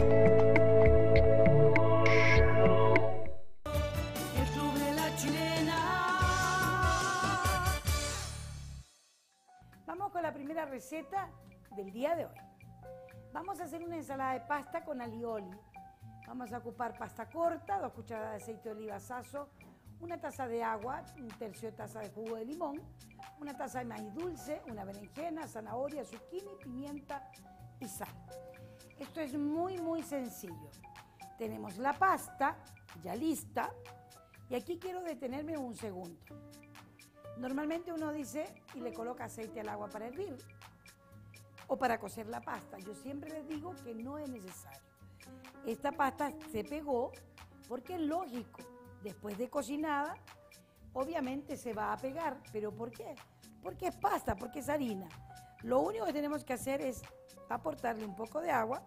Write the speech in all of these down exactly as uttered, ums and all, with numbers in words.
Vamos con la primera receta del día de hoy. Vamos a hacer una ensalada de pasta con alioli. Vamos a ocupar pasta corta, dos cucharadas de aceite de oliva sazo, una taza de agua, un tercio de taza de jugo de limón, una taza de maíz dulce, una berenjena, zanahoria, zucchini, pimienta y sal. Esto es muy, muy sencillo. Tenemos la pasta ya lista y aquí quiero detenerme un segundo. Normalmente uno dice y le coloca aceite al agua para hervir o para cocer la pasta. Yo siempre les digo que no es necesario. Esta pasta se pegó porque es lógico, después de cocinada, obviamente se va a pegar. ¿Pero por qué? Porque es pasta, porque es harina. Lo único que tenemos que hacer es aportarle un poco de agua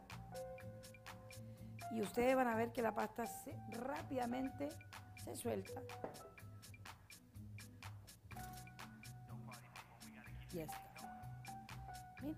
y ustedes van a ver que la pasta se, rápidamente se suelta. Ya está. ¿Bien?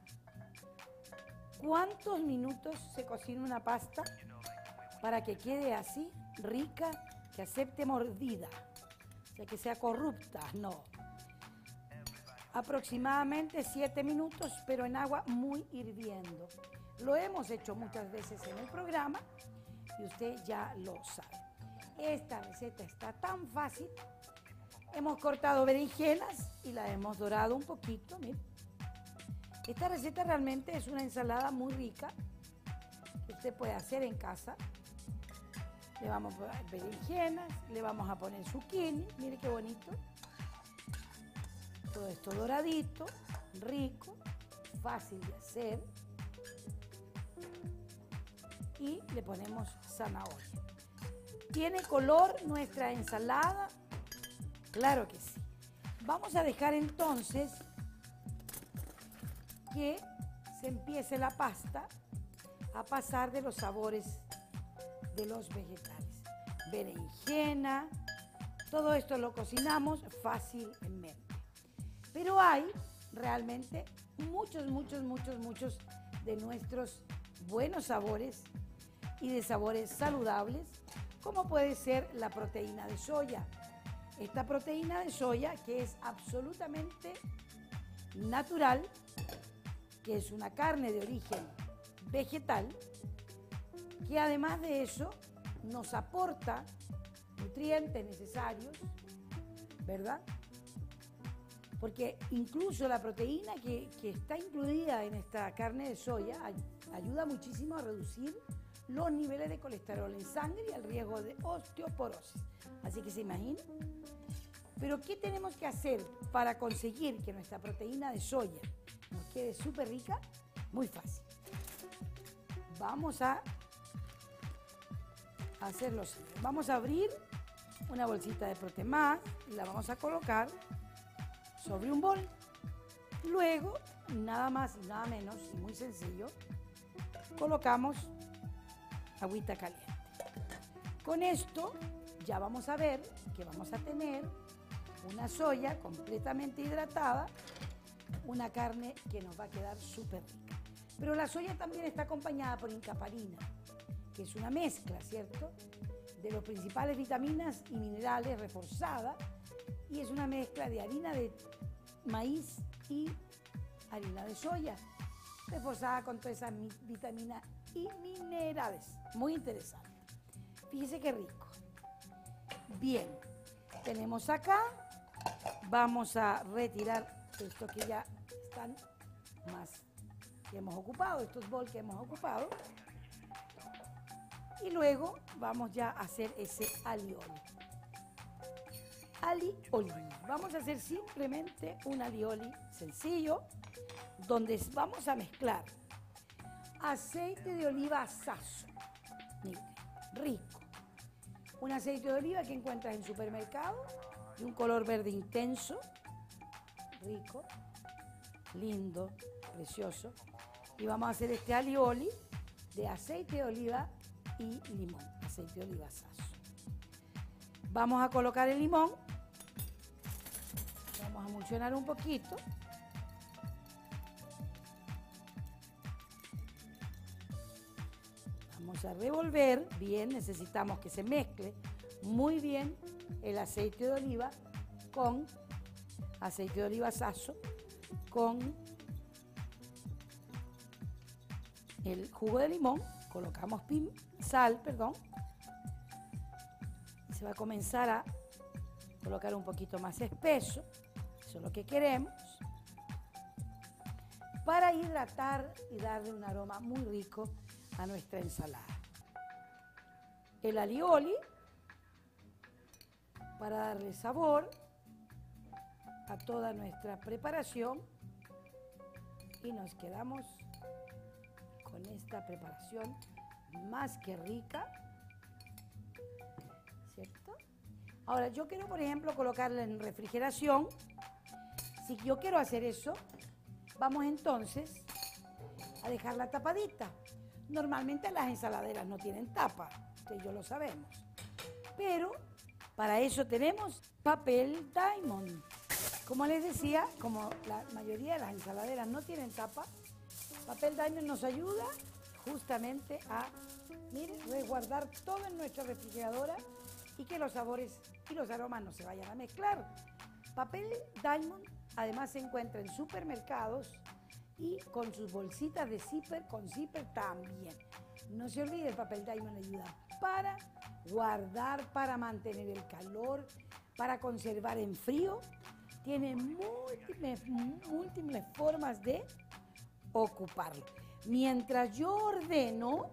¿Cuántos minutos se cocina una pasta para que quede así, rica, que acepte mordida? O sea, que sea corrupta, no. Aproximadamente siete minutos, pero en agua muy hirviendo. Lo hemos hecho muchas veces en el programa y usted ya lo sabe. Esta receta está tan fácil. Hemos cortado berenjenas y la hemos dorado un poquito, miren. Esta receta realmente es una ensalada muy rica que usted puede hacer en casa. Le vamos a poner berenjenas, le vamos a poner zucchini, mire qué bonito. Todo esto doradito, rico, fácil de hacer. Y le ponemos zanahoria. ¿Tiene color nuestra ensalada? Claro que sí. Vamos a dejar entonces que se empiece la pasta a pasar de los sabores de los vegetales. Berenjena, todo esto lo cocinamos fácilmente. Pero hay realmente muchos, muchos, muchos, muchos de nuestros buenos sabores y de sabores saludables, como puede ser la proteína de soya. Esta proteína de soya que es absolutamente natural, que es una carne de origen vegetal, que además de eso nos aporta nutrientes necesarios, ¿verdad? Porque incluso la proteína que, que está incluida en esta carne de soya ay, ayuda muchísimo a reducir los niveles de colesterol en sangre y el riesgo de osteoporosis. Así que se imaginan. Pero ¿qué tenemos que hacer para conseguir que nuestra proteína de soya nos quede súper rica? Muy fácil. Vamos a hacerlo así. Vamos a abrir una bolsita de Protemas y la vamos a colocar sobre un bol. Luego, nada más y nada menos, y muy sencillo, colocamos agüita caliente. Con esto ya vamos a ver que vamos a tener una soya completamente hidratada, una carne que nos va a quedar súper rica. Pero la soya también está acompañada por incaparina, que es una mezcla, ¿cierto?, de las principales vitaminas y minerales reforzada, y es una mezcla de harina de maíz y harina de soya, reforzada con todas esas vitaminas y minerales. Muy interesante. Fíjese qué rico. Bien, tenemos acá, vamos a retirar esto que ya están más que hemos ocupado, estos bols que hemos ocupado. Y luego vamos ya a hacer ese alioli. Alioli. Vamos a hacer simplemente un alioli sencillo, donde vamos a mezclar aceite de oliva sazo, mire, rico. Un aceite de oliva que encuentras en supermercado, de un color verde intenso, rico, lindo, precioso. Y vamos a hacer este alioli de aceite de oliva y limón, aceite de oliva sazo. Vamos a colocar el limón, vamos a emulsionar un poquito. Vamos a revolver bien, necesitamos que se mezcle muy bien el aceite de oliva con aceite de oliva Sasso, con el jugo de limón, colocamos pim, sal, perdón, y se va a comenzar a colocar un poquito más espeso, eso es lo que queremos, para hidratar y darle un aroma muy rico a nuestra ensalada. El alioli, para darle sabor a toda nuestra preparación, y nos quedamos con esta preparación más que rica, ¿cierto? Ahora, yo quiero, por ejemplo, colocarla en refrigeración. Si yo quiero hacer eso, vamos entonces a dejarla tapadita. Normalmente las ensaladeras no tienen tapa, ustedes y yo lo sabemos. Pero para eso tenemos papel Diamond. Como les decía, como la mayoría de las ensaladeras no tienen tapa, papel Diamond nos ayuda justamente a, miren, resguardar todo en nuestra refrigeradora y que los sabores y los aromas no se vayan a mezclar. Papel Diamond además se encuentra en supermercados y con sus bolsitas de zipper, con zipper también. No se olvide, el papel Diamond ayuda para guardar, para mantener el calor, para conservar en frío. Tiene múltiples, múltiples formas de ocuparlo. Mientras yo ordeno,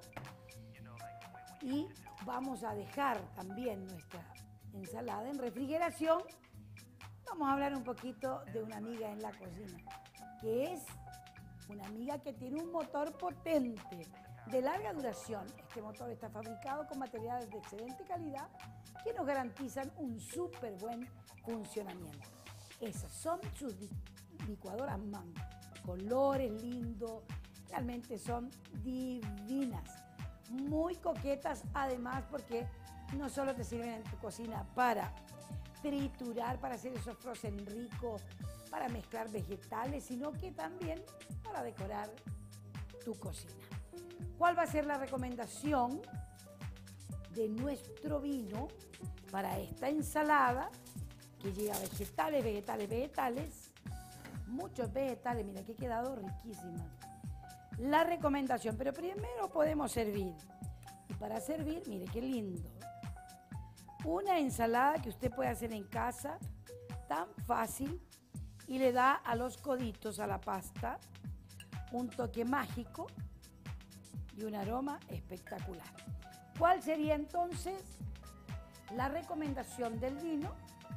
y vamos a dejar también nuestra ensalada en refrigeración, vamos a hablar un poquito de una amiga en la cocina, que es una amiga que tiene un motor potente, de larga duración. Este motor está fabricado con materiales de excelente calidad que nos garantizan un súper buen funcionamiento. Esas son sus licuadoras MAN. Colores lindos, realmente son divinas. Muy coquetas además, porque no solo te sirven en tu cocina para triturar, para hacer esos frozen ricos, para mezclar vegetales, sino que también para decorar tu cocina. ¿Cuál va a ser la recomendación de nuestro vino para esta ensalada que lleva vegetales, vegetales, vegetales? Muchos vegetales, mira que ha quedado riquísima. La recomendación, pero primero podemos servir. Y para servir, mire qué lindo. Una ensalada que usted puede hacer en casa, tan fácil, y le da a los coditos, a la pasta, un toque mágico y un aroma espectacular. ¿Cuál sería entonces la recomendación del vino?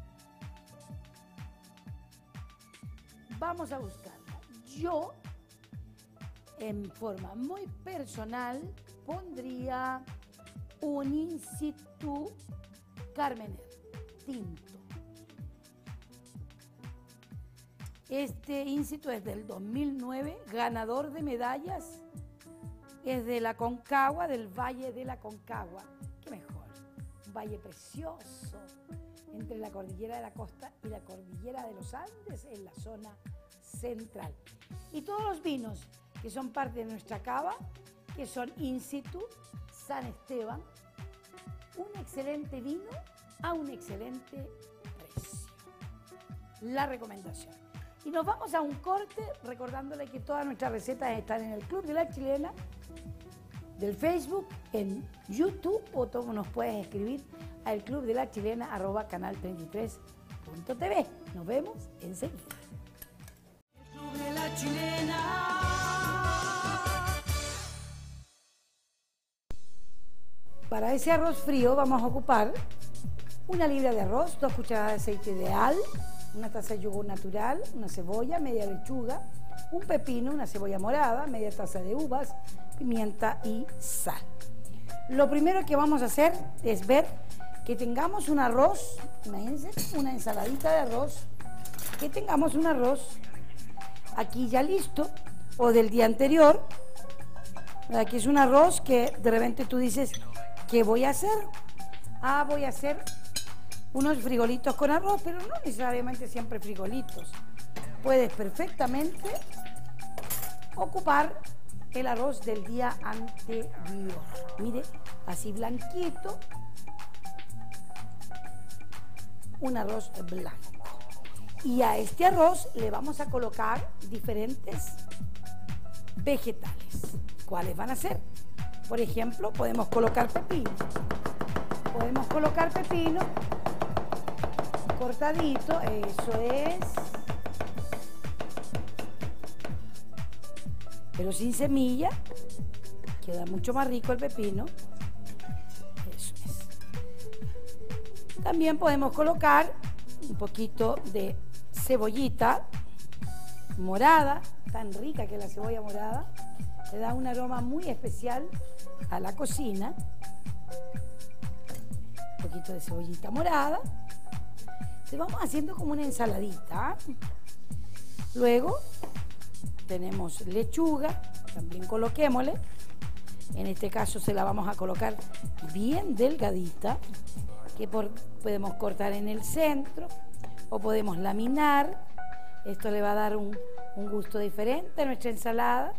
Vamos a buscarla. Yo, en forma muy personal, pondría un In-Situ Carmener tinto. Este In-Situ es del dos mil nueve, ganador de medallas. Es de la Concagua, del Valle de la Concagua. ¡Qué mejor! Un valle precioso entre la cordillera de la costa y la cordillera de los Andes en la zona central. Y todos los vinos que son parte de nuestra cava, que son In-Situ, San Esteban, un excelente vino a un excelente precio. La recomendación. Y nos vamos a un corte recordándole que todas nuestras recetas están en el Club de la Chilena, del Facebook, en YouTube, o todo nos puedes escribir al club de la chilena arroba canal treinta y tres punto t v. Nos vemos enseguida. El Club de la Chilena. Para ese arroz frío vamos a ocupar una libra de arroz, dos cucharadas de aceite ideal, una taza de yogur natural, una cebolla, media lechuga, un pepino, una cebolla morada, media taza de uvas, pimienta y sal. Lo primero que vamos a hacer es ver que tengamos un arroz, imagínense, una ensaladita de arroz, que tengamos un arroz aquí ya listo, o del día anterior. Aquí es un arroz que de repente tú dices, ¿qué voy a hacer? Ah, voy a hacer unos frijolitos con arroz, pero no necesariamente siempre frijolitos. Puedes perfectamente ocupar el arroz del día anterior. Mire, así blanquito, un arroz blanco. Y a este arroz le vamos a colocar diferentes vegetales. ¿Cuáles van a ser? Por ejemplo, podemos colocar pepino. Podemos colocar pepino cortadito, eso es. Pero sin semilla, queda mucho más rico el pepino. Eso es. También podemos colocar un poquito de cebollita morada, tan rica que la cebolla morada, le da un aroma muy especial a la cocina. Un poquito de cebollita morada. Entonces vamos haciendo como una ensaladita. Luego tenemos lechuga, también coloquémosle. En este caso se la vamos a colocar bien delgadita, que por, podemos cortar en el centro o podemos laminar. Esto le va a dar un, un gusto diferente a nuestra ensalada.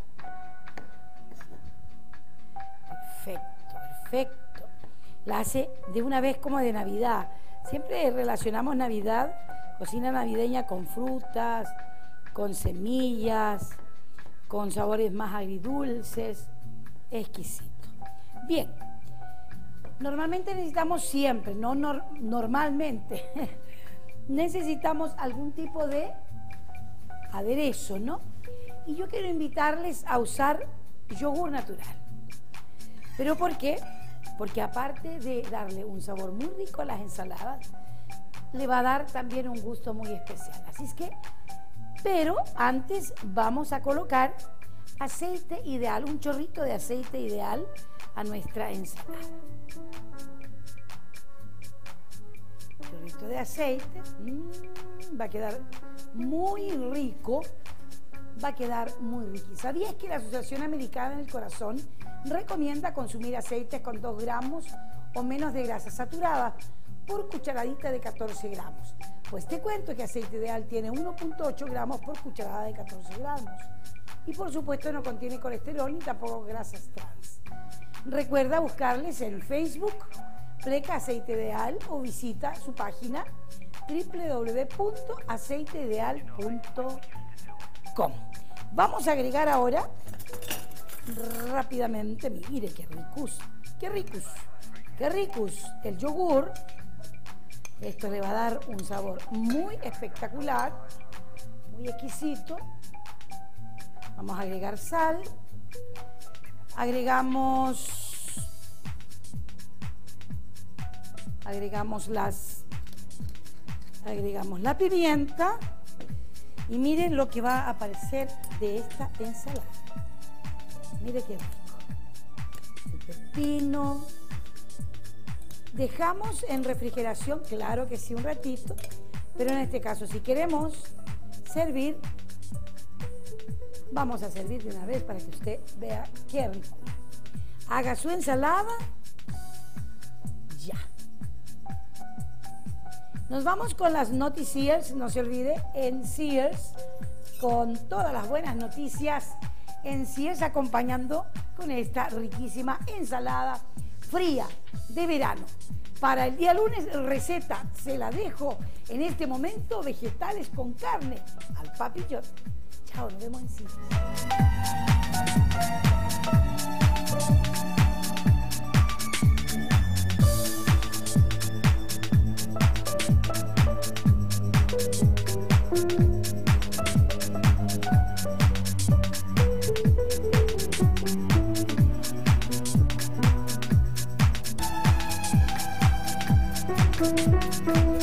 Perfecto, perfecto. La hace de una vez como de Navidad. Siempre relacionamos Navidad, cocina navideña con frutas, con semillas, con sabores más agridulces, exquisito. Bien, normalmente necesitamos siempre, no nor normalmente, necesitamos algún tipo de aderezo, ¿no? Y yo quiero invitarles a usar yogur natural. ¿Pero por qué? Porque aparte de darle un sabor muy rico a las ensaladas, le va a dar también un gusto muy especial. Así es que, pero antes vamos a colocar aceite ideal, un chorrito de aceite ideal a nuestra ensalada. Chorrito de aceite, mmm, va a quedar muy rico, va a quedar muy rico. ¿Sabías que la Asociación Americana del Corazón recomienda consumir aceites con dos gramos o menos de grasa saturada por cucharadita de catorce gramos? Pues te cuento que aceite ideal tiene uno punto ocho gramos por cucharada de catorce gramos. Y por supuesto no contiene colesterol ni tampoco grasas trans. Recuerda buscarles en Facebook, Pleca Aceite Ideal, o visita su página w w w punto aceite ideal punto com. Vamos a agregar ahora rápidamente, mire qué ricos, qué ricos, qué ricos el yogur. Esto le va a dar un sabor muy espectacular, muy exquisito. Vamos a agregar sal, agregamos, agregamos las, agregamos la pimienta y miren lo que va a aparecer de esta ensalada. Mire qué rico. El pepino. Dejamos en refrigeración, claro que sí, un ratito, pero en este caso si queremos servir, vamos a servir de una vez para que usted vea qué rico. Haga su ensalada ya. Nos vamos con las noticias, no se olvide, en Sears, con todas las buenas noticias en Sears, acompañando con esta riquísima ensalada fría de verano. Para el día lunes, receta, se la dejo en este momento, vegetales con carne al papillón. Chao, nos vemos en Sears. Thank you.